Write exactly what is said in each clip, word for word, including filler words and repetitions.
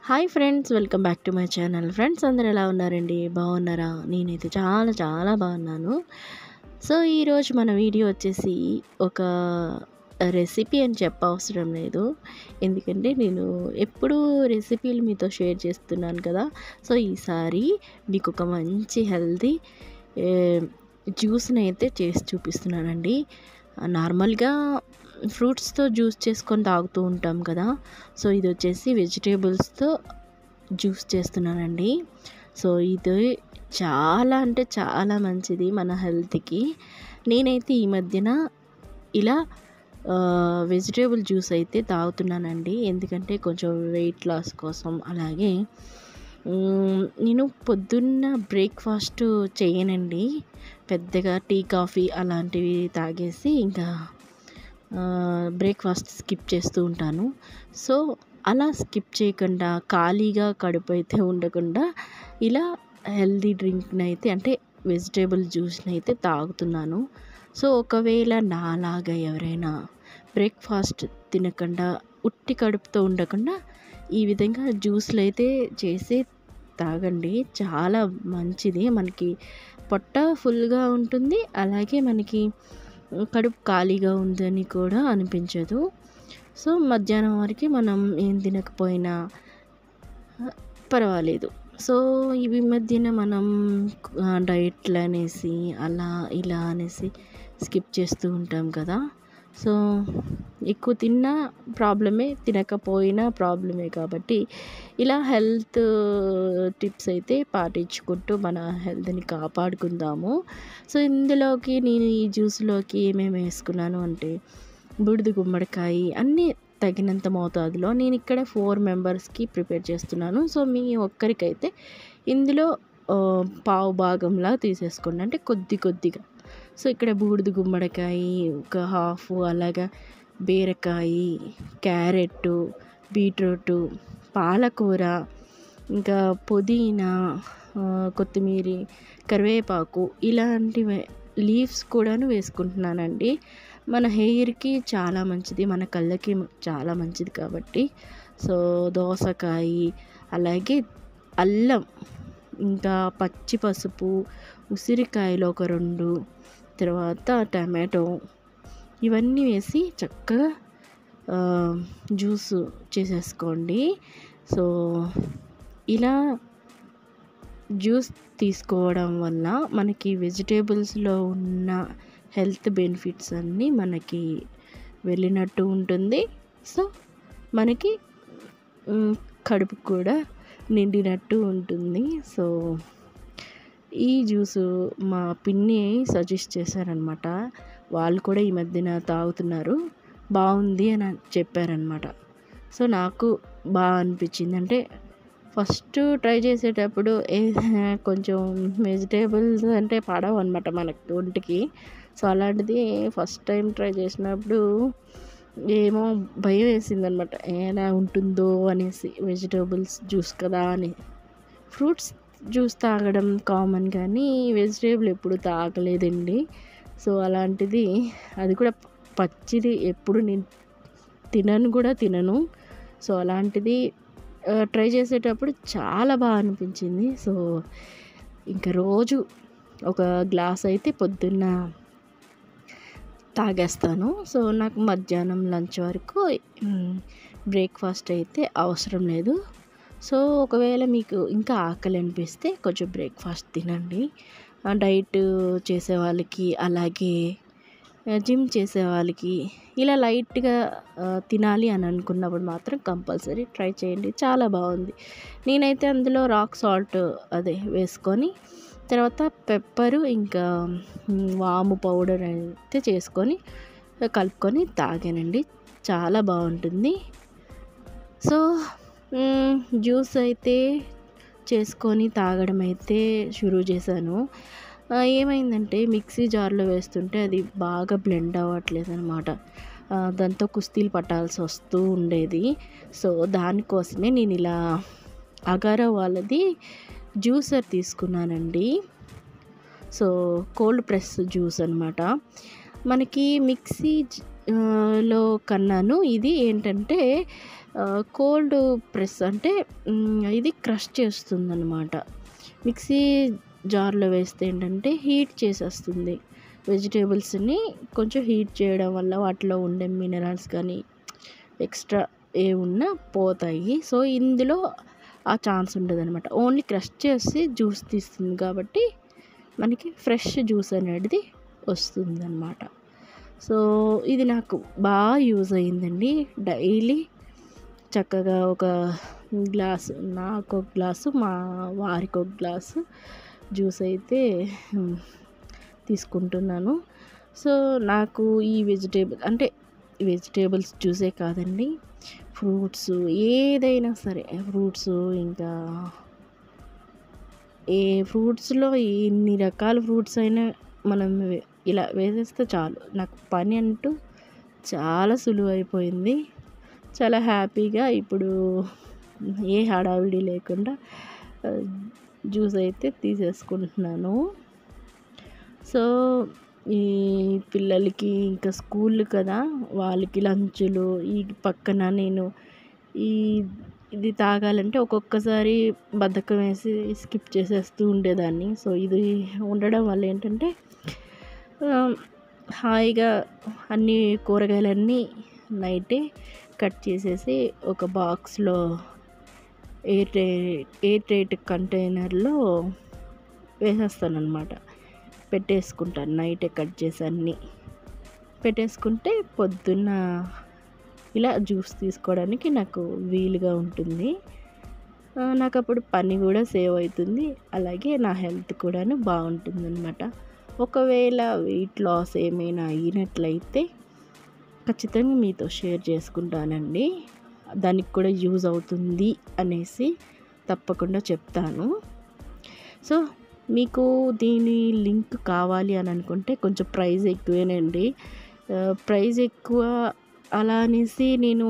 Hi friends, welcome back to my channel. Friends అందరూ ఎలా ఉన్నారండి? బాగున్నారా? నేనైతే చాలా చాలా బాగున్నాను. సో ఈరోజు మన వీడియో వచ్చేసి ఒక రెసిపీ అని చెప్పవసరం లేదు, ఎందుకంటే నేను ఎప్పుడూ రెసిపీలు మీతో షేర్ చేస్తున్నాను కదా. సో ఈసారి మీకు ఒక మంచి హెల్తీ జ్యూస్ని అయితే చేసి చూపిస్తున్నానండి. నార్మల్గా ఫ్రూట్స్తో జ్యూస్ చేసుకొని తాగుతూ ఉంటాం కదా. సో ఇది వచ్చేసి వెజిటేబుల్స్తో జ్యూస్ చేస్తున్నానండి. సో ఇది చాలా అంటే చాలా మంచిది మన హెల్త్కి. నేనైతే ఈ మధ్యన ఇలా వెజిటేబుల్ జ్యూస్ అయితే తాగుతున్నానండి, ఎందుకంటే కొంచెం వెయిట్ లాస్ కోసం. అలాగే నేను పొద్దున్న బ్రేక్ఫాస్ట్ చేయనండి, పెద్దగా టీ కాఫీ అలాంటివి తాగేసి ఇంకా బ్రేక్ఫాస్ట్ స్కిప్ చేస్తూ ఉంటాను. సో అలా స్కిప్ చేయకుండా ఖాళీగా కడుపు అయితే ఉండకుండా ఇలా హెల్దీ డ్రింక్ని అయితే అంటే వెజిటేబుల్ జ్యూస్ని అయితే తాగుతున్నాను. సో ఒకవేళ నాలాగా ఎవరైనా బ్రేక్ఫాస్ట్ తినకుండా ఉట్టి కడుపుతో ఉండకుండా ఈ విధంగా జ్యూస్లు అయితే చేసి తాగండి, చాలా మంచిది. మనకి పొట్ట ఫుల్గా ఉంటుంది, అలాగే మనకి కడుపు ఖాళీగా ఉందని కూడా అనిపించదు. సో మధ్యాహ్నం వరకు మనం ఏం తినకపోయినా పర్వాలేదు. సో ఇవి మధ్యన మనం డైట్లు అనేసి అలా ఇలా అనేసి స్కిప్ చేస్తూ ఉంటాం కదా. సో ఎక్కువ తిన్నా ప్రాబ్లమే, తినకపోయినా ప్రాబ్లమే. కాబట్టి ఇలా హెల్త్ టిప్స్ అయితే పాటించుకుంటూ మన హెల్త్ని కాపాడుకుందాము. సో ఇందులోకి నేను ఈ జ్యూస్లోకి ఏమేమి వేసుకున్నాను అంటే బూడిద గుమ్మడికాయ అన్నీ తగినంత మోతాదులో. నేను ఇక్కడ ఫోర్ మెంబర్స్కి ప్రిపేర్ చేస్తున్నాను. సో మీ ఒక్కరికైతే ఇందులో పావు భాగంలా తీసేసుకోండి, అంటే కొద్ది కొద్దిగా. సో ఇక్కడ బూడిద గుమ్మడికాయ ఒక హాఫ్, అలాగా బీరకాయ, క్యారెట్, బీట్రూటు, పాలకూర, ఇంకా పుదీనా, కొత్తిమీర, కరివేపాకు ఇలాంటివి లీవ్స్ కూడాను వేసుకుంటున్నానండి. మన హెయిర్కి చాలా మంచిది, మన కళ్ళకి చాలా మంచిది కాబట్టి. సో దోసకాయ, అలాగే అల్లం, ఇంకా పచ్చి పసుపు, ఉసిరికాయలు ఒక రెండు, తర్వాత టమాటో, ఇవన్నీ వేసి చక్కగా జ్యూస్ చేసేసుకోండి. సో ఇలా జ్యూస్ తీసుకోవడం వల్ల మనకి వెజిటేబుల్స్లో ఉన్న హెల్త్ బెనిఫిట్స్ అన్నీ మనకి వెళ్ళినట్టు ఉంటుంది. సో మనకి కడుపు కూడా నిండినట్టు ఉంటుంది. సో ఈ జ్యూసు మా పిన్ని సజెస్ట్ చేశారనమాట, వాళ్ళు కూడా ఈ మధ్యన తాగుతున్నారు, బాగుంది అని చెప్పారనమాట. సో నాకు బాగా అనిపించింది. అంటే ఫస్ట్ ట్రై చేసేటప్పుడు ఏ కొంచెం వెజిటేబుల్స్ అంటే పడవు అనమాట మనకి ఒంటికి. సో అలాంటిది ఫస్ట్ టైం ట్రై చేసినప్పుడు ఏమో భయం వేసిందనమాట, ఎలా ఉంటుందో అనేసి. వెజిటేబుల్స్ జ్యూస్ కదా అని. ఫ్రూట్స్ జ్యూస్ తాగడం కామన్, కానీ వెజిటేబుల్ ఎప్పుడు తాగలేదండి. సో అలాంటిది, అది కూడా పచ్చిది ఎప్పుడు నేను తినను కూడా తినను. సో అలాంటిది ట్రై చేసేటప్పుడు చాలా బాగా అనిపించింది. సో ఇంకా రోజు ఒక గ్లాస్ అయితే పొద్దున్న తాగేస్తాను. సో నాకు మధ్యాహ్నం లంచ్ వరకు బ్రేక్ఫాస్ట్ అయితే అవసరం లేదు. సో ఒకవేళ మీకు ఇంకా ఆకలి అనిపిస్తే కొంచెం బ్రేక్ఫాస్ట్ తినండి. డైట్ చేసే వాళ్ళకి, అలాగే జిమ్ చేసే వాళ్ళకి ఇలా లైట్గా తినాలి అని అనుకున్నప్పుడు మాత్రం కంపల్సరీ ట్రై చేయండి, చాలా బాగుంది. నేనైతే అందులో రాక్ సాల్ట్ అదే వేసుకొని, తర్వాత పెప్పరు, ఇంకా వాము పౌడర్ అయితే చేసుకొని కలుపుకొని తాగానండి, చాలా బాగుంటుంది. సో జ్యూస్ అయితే చేసుకొని తాగడం అయితే షురూ చేశాను. ఏమైందంటే మిక్సీ జార్లో వేస్తుంటే అది బాగా బ్లెండ్ అవ్వట్లేదు అనమాట, దాంతో కుస్తీలు పట్టాల్సి వస్తూ ఉండేది. సో దానికోసమే నేను ఇలా అగారా వాళ్ళది జ్యూసర్ తీసుకున్నానండి. సో కోల్డ్ ప్రెస్ జ్యూస్ అనమాట. మనకి మిక్సీ ఆహ్, లో కన్నాను. ఇది ఏంటంటే ఆహ్, కోల్డ్ ప్రెస్ అంటే హ్మ్, ఇది క్రష్ చేస్తుందనమాట. మిక్సీ జార్‌లో వేస్తే ఏంటంటే హీట్ చేసేస్తుంది. వెజిటబుల్స్‌ని కొంచెం హీట్ చేయడం వల్ల వాటిలో ఉండే మినరల్స్ కానీ, ఎక్స్ట్రా ఏవున్నా పోతాయి. సో, ఇందులో ఆ ఛాన్స్ ఉండదనమాట. ఓన్లీ క్రష్ చేసి జ్యూస్ తీస్తుంది కాబట్టి మనకి ఫ్రెష్ జ్యూస్ అనేది వస్తుందనమాట. సో, ఇది నాకు బాగా యూజ్ అయిందండి. డైలీ చక్కగా ఒక గ్లాసు, నాకొక గ్లాసు, మా వారికొక గ్లాసు జ్యూస్ అయితే హ్మ్, తీసుకుంటున్నాను. సో, నాకు ఈ వెజిటేబుల్ అంటే వెజిటేబుల్స్ జ్యూసే కాదండి, ఫ్రూట్స్ ఏదైనా సరే, ఫ్రూట్స్ ఇంకా ఏ ఫ్రూట్స్‌లో ఎన్ని రకాల ఫ్రూట్స్ అయినా మనం వే ఇలా వేసేస్తే చాలు. నాకు పని అంటూ చాలా సులువైపోయింది. చాలా హ్యాపీగా ఇప్పుడు ఏ హడావిడి లేకుండా ఆహ్, జ్యూస్ అయితే తీసేసుకుంటున్నాను. సో, ఈ పిల్లలకి ఇంకా స్కూల్ కదా! వాళ్ళకి లంచులు, ఈ పక్కన నేను ఈ ఇది తాగాలంటే ఒక్కొక్కసారి బద్ధకం వేసి స్కిప్ చేసేస్తూ ఉండేదాన్ని. సో, ఇది ఉండడం వల్ల ఏంటంటే ఆహ్, హాయిగా అన్నీ కూరగాయలన్నీ నైటే కట్ చేసేసి ఒక బాక్స్‌లో ఎయిర్ టై ఎయిర్ టైట్ కంటైనర్‌లో వేసేస్తాననమాట. పెట్టేసుకుంటాను. నైటే కట్ చేసి అన్నీ పెట్టేసుకుంటే పొద్దున్న ఇలా జ్యూస్ తీసుకోవడానికి నాకు వీలుగా ఉంటుంది. ఆహ్, నాకప్పుడు పని కూడా సేవ్ అవుతుంది. అలాగే నా హెల్త్ కూడాను బాగుంటుందనమాట. ఒకవేళ వెయిట్ లాస్ ఏమైనా అయినట్లయితే ఖచ్చితంగా మీతో షేర్ చేసుకుంటానండి. దానికి కూడా యూజ్ అవుతుంది అనేసి తప్పకుండా చెప్తాను. సో, మీకు దీని లింక్ కావాలి అని అనుకుంటే కొంచెం ప్రైస్ ఎక్కువేనండి. ఆహ్, ప్రైస్ ఎక్కువ అలా అనేసి నేను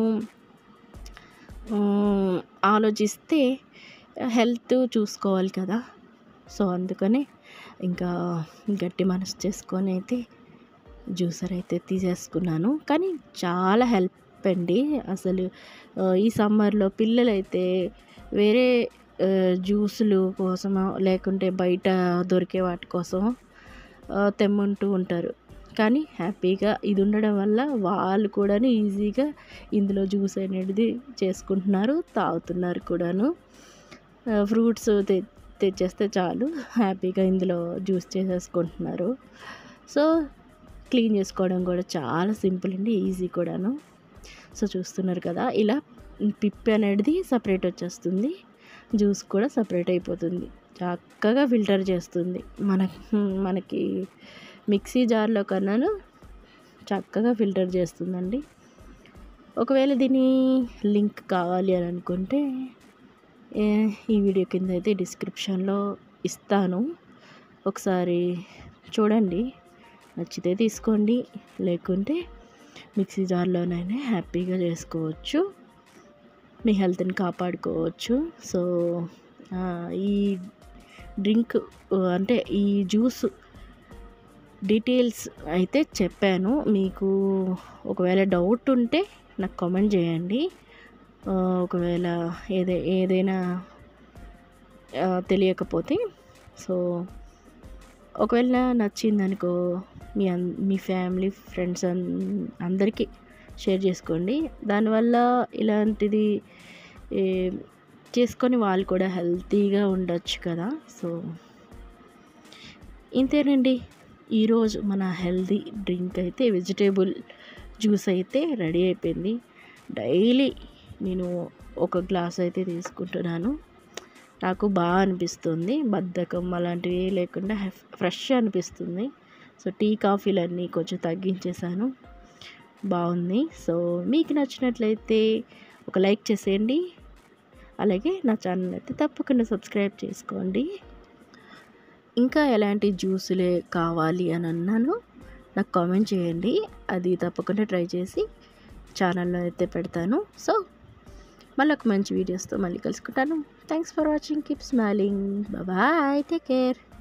హ్మ్, ఆలోచిస్తే హెల్త్ చూసుకోవాలి కదా! సో, అందుకనే ఇంకా గట్టి మనసు చేసుకొని అయితే జ్యూసర్ అయితే తీసేసుకున్నాను. కానీ చాలా హెల్ప్ అండి. అసలు ఆహ్, ఈ సమ్మర్‌లో పిల్లలైతే వేరే ఆహ్, జ్యూసులు కోసమో లేకుంటే బయట దొరికే వాటి కోసమో ఆహ్, తెమ్మంటూ ఉంటారు. కానీ హ్యాపీగా ఇది ఉండడం వల్ల వాళ్ళు కూడాను ఈజీగా ఇందులో జ్యూస్ అనేది చేసుకుంటున్నారు, తాగుతున్నారు కూడాను. ఆహ్, ఫ్రూట్స్ తె తెచ్చేస్తే చాలు హ్యాపీగా ఇందులో జ్యూస్ చేసేసుకుంటున్నారు. సో, క్లీన్ చేసుకోవడం కూడా చాలా సింపుల్ అండి, ఈజీ కూడాను. సో, చూస్తున్నారు కదా! ఇలా పిప్పి అనేది సపరేట్ వచ్చేస్తుంది. జ్యూస్ కూడా సపరేట్ అయిపోతుంది. చక్కగా ఫిల్టర్ చేస్తుంది. మన మనకి మిక్సీ జార్‌లో కన్నాను చక్కగా ఫిల్టర్ చేస్తుందండి. ఒకవేళ దీని లింక్ కావాలి అని అనుకుంటే ఏ ఈ వీడియో కింద అయితే డిస్క్రిప్షన్‌లో ఇస్తాను. ఒకసారి చూడండి. నచ్చితే తీసుకోండి. లేకుంటే మిక్సీ జార్‌లోనైనా హ్యాపీగా చేసుకోవచ్చు. మీ హెల్త్‌ని కాపాడుకోవచ్చు. సో, ఆహ్, ఈ డ్రింక్ అంటే ఈ జ్యూస్ డీటెయిల్స్ అయితే చెప్పాను. మీకు ఒకవేళ డౌట్ ఉంటే నాకు కామెంట్ చేయండి. ఆహ్, ఒకవేళ ఏదే ఏదైనా ఆహ్, తెలియకపోతే సో, ఒకవేళ నచ్చిందనుకో మీ అన్ మీ ఫ్యామిలీ, ఫ్రెండ్స్ అన్ అందరికీ షేర్ చేసుకోండి. దానివల్ల ఇలాంటిది ఏ చేసుకొని వాళ్ళు కూడా హెల్తీగా ఉండొచ్చు కదా! సో, ఇంతేనండి. ఈరోజు మన హెల్తీ డ్రింక్ అయితే వెజిటేబుల్ జ్యూస్ అయితే రెడీ అయిపోయింది. డైలీ నేను ఒక గ్లాస్ అయితే తీసుకుంటున్నాను. నాకు బాగా అనిపిస్తుంది. బద్ధకం అలాంటివి లేకుండా ఫ్రెష్ అనిపిస్తుంది. సో, టీ కాఫీలన్నీ కొంచెం తగ్గించేసాను. బాగుంది. సో, మీకు నచ్చినట్లయితే ఒక లైక్ చేసేయండి. అలాగే నా ఛానల్ అయితే తప్పకుండా సబ్స్క్రైబ్ చేసుకోండి. ఇంకా ఎలాంటి జ్యూసులే కావాలి అని అన్నాను నాకు కామెంట్ చేయండి. అది తప్పకుండా ట్రై చేసి ఛానల్లో అయితే పెడతాను. సో, మళ్ళీ ఒక మంచి వీడియోస్తో మళ్ళీ కలుసుకుంటాను. Thanks for watching. Keep smiling. Bye. Take care.